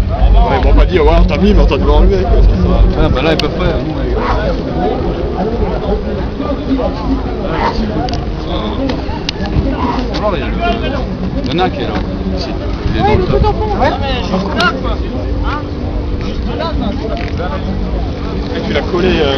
Ouais, ils vont pas dire, ouais, t'as mis, mais on t'a dû l'enlever. Ah, bah là, ils peuvent pas. Nous, il y en a qui est là. Si. Il est dans le top. Et tu l'as collé.